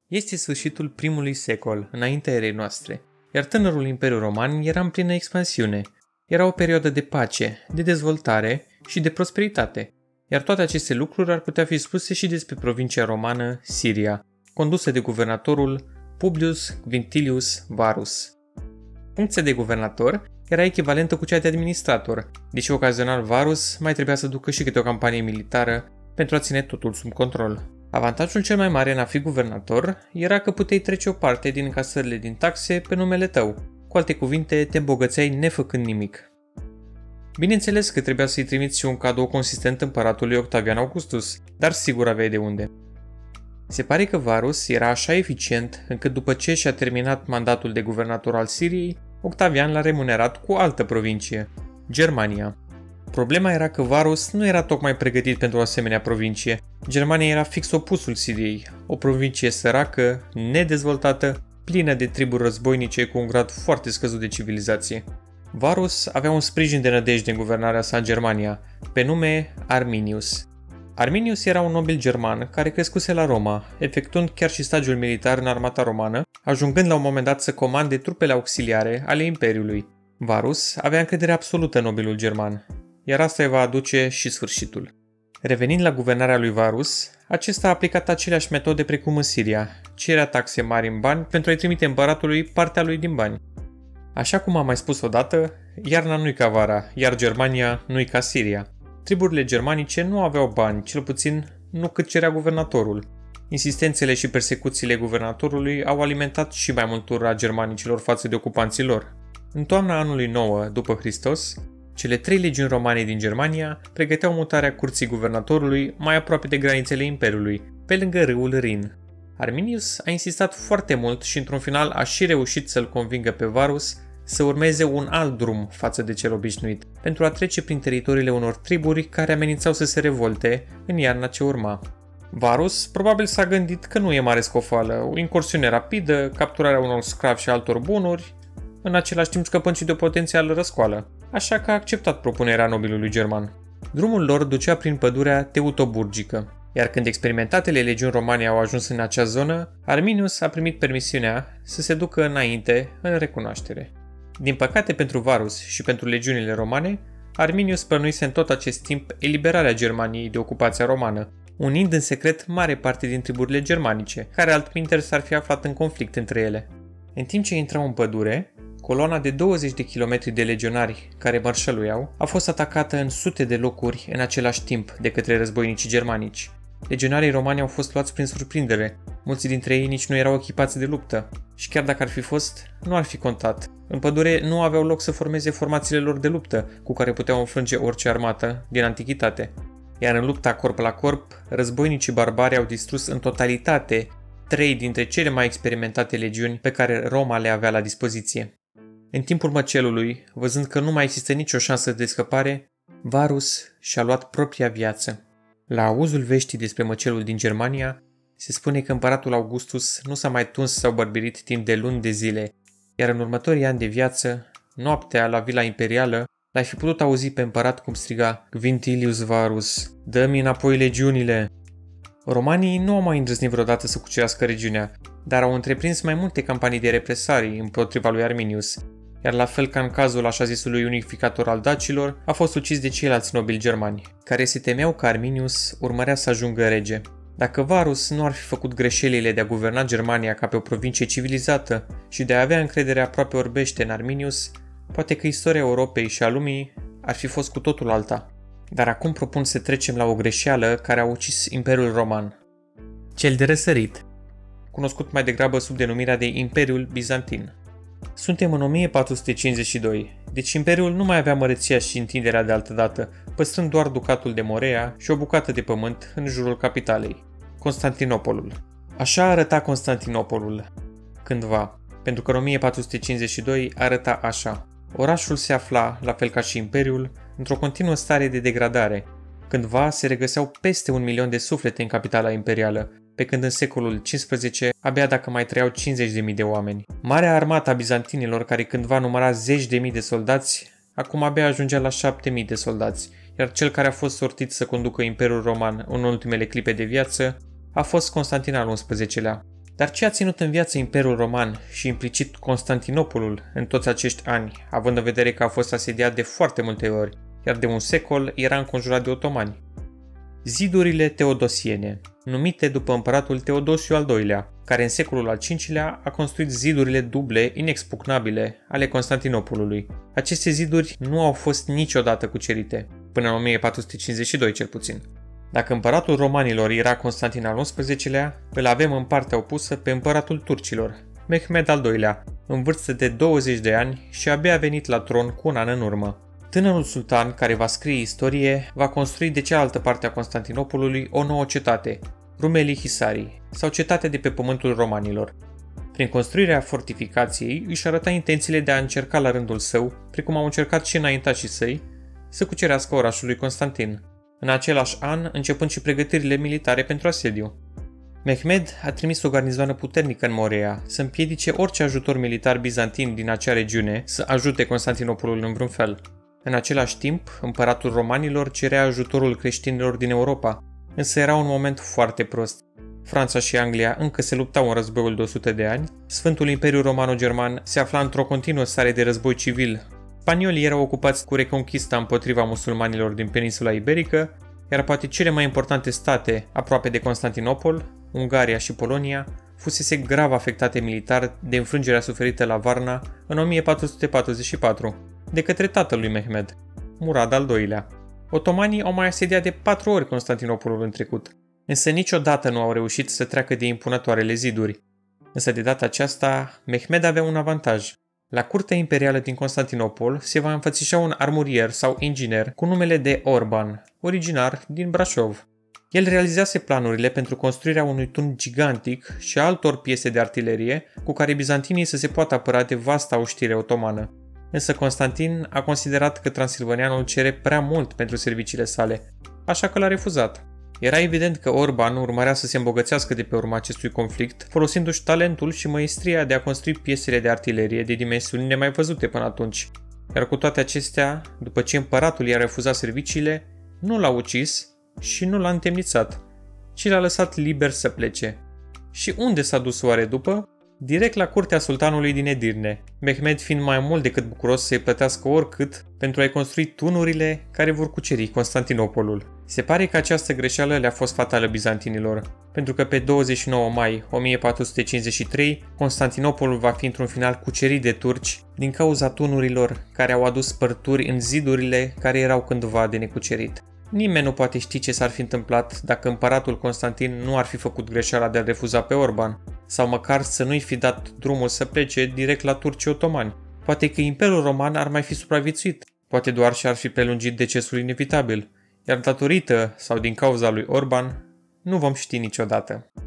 Este sfârșitul primului secol, înaintea erei noastre, iar tânărul Imperiu Roman era în plină expansiune. Era o perioadă de pace, de dezvoltare și de prosperitate, iar toate aceste lucruri ar putea fi spuse și despre provincia romană Siria, condusă de guvernatorul Publius Quintilius Varus. Funcția de guvernator era echivalentă cu cea de administrator, deși ocazional Varus mai trebuia să ducă și câte o campanie militară pentru a ține totul sub control. Avantajul cel mai mare în a fi guvernator era că puteai trece o parte din încasările din taxe pe numele tău. Cu alte cuvinte, te îmbogățeai nefăcând nimic. Bineînțeles că trebuia să-i trimiți și un cadou consistent împăratului Octavian Augustus, dar sigur aveai de unde. Se pare că Varus era așa eficient încât după ce și-a terminat mandatul de guvernator al Siriei, Octavian l-a remunerat cu o altă provincie, Germania. Problema era că Varus nu era tocmai pregătit pentru o asemenea provincie. Germania era fix opusul Siriei, o provincie săracă, nedezvoltată, plină de triburi războinice cu un grad foarte scăzut de civilizație. Varus avea un sprijin de nădejde în guvernarea sa în Germania, pe nume Arminius. Arminius era un nobil german care crescuse la Roma, efectuând chiar și stagiul militar în armata romană, ajungând la un moment dat să comande trupele auxiliare ale Imperiului. Varus avea încredere absolută în nobilul german, iar asta îi va aduce și sfârșitul. Revenind la guvernarea lui Varus, acesta a aplicat aceleași metode precum în Siria, cerea taxe mari în bani pentru a-i trimite împăratului partea lui din bani. Așa cum am mai spus odată, iarna nu-i ca vara, iar Germania nu-i ca Siria. Triburile germanice nu aveau bani, cel puțin nu cât cerea guvernatorul. Insistențele și persecuțiile guvernatorului au alimentat și mai mult ura germanicilor față de ocupanții lor. În toamna anului 9 după Hristos, cele 3 legiuni romane din Germania pregăteau mutarea curții guvernatorului mai aproape de granițele Imperiului, pe lângă râul Rin. Arminius a insistat foarte mult și într-un final a și reușit să-l convingă pe Varus să urmeze un alt drum față de cel obișnuit, pentru a trece prin teritoriile unor triburi care amenințau să se revolte în iarna ce urma. Varus probabil s-a gândit că nu e mare scofală, o incursiune rapidă, capturarea unor sclavi și altor bunuri, în același timp scăpând și de o potențială răscoală, așa că a acceptat propunerea nobilului german. Drumul lor ducea prin pădurea teutoburgică, iar când experimentatele legiuni romane au ajuns în acea zonă, Arminius a primit permisiunea să se ducă înainte în recunoaștere. Din păcate pentru Varus și pentru legiunile romane, Arminius plănuise în tot acest timp eliberarea Germaniei de ocupația romană, unind în secret mare parte din triburile germanice, care altminteri s-ar fi aflat în conflict între ele. În timp ce intrau în pădure, coloana de 20 de kilometri de legionari care mărșăluiau a fost atacată în sute de locuri în același timp de către războinicii germanici. Legionarii romani au fost luați prin surprindere, mulți dintre ei nici nu erau echipați de luptă și chiar dacă ar fi fost, nu ar fi contat. În pădure nu aveau loc să formeze formațiile lor de luptă cu care puteau înfrânge orice armată din antichitate. Iar în lupta corp la corp, războinicii barbari au distrus în totalitate 3 dintre cele mai experimentate legiuni pe care Roma le avea la dispoziție. În timpul măcelului, văzând că nu mai există nicio șansă de scăpare, Varus și-a luat propria viață. La auzul veștii despre măcelul din Germania, se spune că împăratul Augustus nu s-a mai tuns sau bărbirit timp de luni de zile, iar în următorii ani de viață, noaptea la vila imperială, l-ai fi putut auzi pe împărat cum striga Quintilius Varus, dă-mi înapoi legiunile! Romanii nu au mai îndrăznit vreodată să cucerească regiunea, dar au întreprins mai multe campanii de represalii împotriva lui Arminius, iar la fel ca în cazul așa zisului unificator al dacilor, a fost ucis de ceilalți nobili germani, care se temeau că Arminius urmărea să ajungă rege. Dacă Varus nu ar fi făcut greșelile de a guverna Germania ca pe o provincie civilizată și de a avea încredere aproape orbește în Arminius, poate că istoria Europei și a lumii ar fi fost cu totul alta. Dar acum propun să trecem la o greșeală care a ucis Imperiul Roman. Cel de răsărit, cunoscut mai degrabă sub denumirea de Imperiul Bizantin. Suntem în 1452, deci Imperiul nu mai avea măreția și întinderea de altădată, păstrând doar ducatul de Morea și o bucată de pământ în jurul capitalei, Constantinopolul. Așa arăta Constantinopolul cândva, pentru că în 1452 arăta așa. Orașul se afla, la fel ca și Imperiul, într-o continuă stare de degradare. Cândva se regăseau peste 1 milion de suflete în capitala imperială, pe când în secolul XV abia dacă mai trăiau 50.000 de oameni. Marea armată a bizantinilor, care cândva număra 10.000 de soldați, acum abia ajungea la 7.000 de soldați, iar cel care a fost sortit să conducă Imperiul Roman în ultimele clipe de viață a fost Constantin al XI-lea. Dar ce a ținut în viață Imperiul Roman și implicit Constantinopolul în toți acești ani, având în vedere că a fost asediat de foarte multe ori, iar de un secol era înconjurat de otomani? Zidurile teodosiene, numite după împăratul Teodosiu al II-lea, care în secolul al V-lea a construit zidurile duble inexpugnabile ale Constantinopolului. Aceste ziduri nu au fost niciodată cucerite, până în 1452 cel puțin. Dacă împăratul romanilor era Constantin al XI-lea, îl avem în partea opusă pe împăratul turcilor, Mehmed al II-lea, în vârstă de 20 de ani și abia a venit la tron cu un an în urmă. Tânărul sultan care va scrie istorie va construi de cealaltă parte a Constantinopolului o nouă cetate, Rumeli Hisari, sau cetatea de pe pământul romanilor. Prin construirea fortificației își arăta intențiile de a încerca la rândul său, precum au încercat și înaintașii săi, să cucerească orașul lui Constantin, în același an începând și pregătirile militare pentru asediu. Mehmed a trimis o garnizoană puternică în Morea să împiedice orice ajutor militar bizantin din acea regiune să ajute Constantinopolul în vreun fel. În același timp, împăratul romanilor cerea ajutorul creștinilor din Europa, însă era un moment foarte prost. Franța și Anglia încă se luptau în războiul de 100 de ani, Sfântul Imperiu Romano-German se afla într-o continuă stare de război civil. Spaniolii erau ocupați cu reconchista împotriva musulmanilor din peninsula iberică, iar poate cele mai importante state aproape de Constantinopol, Ungaria și Polonia, fusese grav afectate militar de înfrângerea suferită la Varna în 1444, de către tatălui Mehmed, Murad al II-lea. Otomanii au mai asediat de 4 ori Constantinopolul în trecut, însă niciodată nu au reușit să treacă de impunătoarele ziduri. Însă de data aceasta, Mehmed avea un avantaj. La curtea imperială din Constantinopol se va înfățișa un armurier sau inginer cu numele de Orban, originar din Brașov. El realizase planurile pentru construirea unui turn gigantic și altor piese de artilerie cu care bizantinii să se poată apăra de vasta oștire otomană. Însă Constantin a considerat că transilvanianul cere prea mult pentru serviciile sale, așa că l-a refuzat. Era evident că Orban urmărea să se îmbogățească de pe urma acestui conflict, folosindu-și talentul și măestria de a construi piesele de artilerie de dimensiuni nemai văzute până atunci. Iar cu toate acestea, după ce împăratul i-a refuzat serviciile, nu l-a ucis și nu l-a întemnițat, ci l-a lăsat liber să plece. Și unde s-a dus oare după? Direct la curtea sultanului din Edirne, Mehmed fiind mai mult decât bucuros să-i plătească oricât pentru a-i construi tunurile care vor cuceri Constantinopolul. Se pare că această greșeală le-a fost fatală bizantinilor, pentru că pe 29 mai 1453 Constantinopolul va fi într-un final cucerit de turci din cauza tunurilor care au adus spărturi în zidurile care erau cândva de necucerit. Nimeni nu poate ști ce s-ar fi întâmplat dacă împăratul Constantin nu ar fi făcut greșeala de a refuza pe Orban, sau măcar să nu-i fi dat drumul să plece direct la turcii otomani. Poate că Imperiul Roman ar mai fi supraviețuit, poate doar și-ar fi prelungit decesul inevitabil, iar datorită sau din cauza lui Orban, nu vom ști niciodată.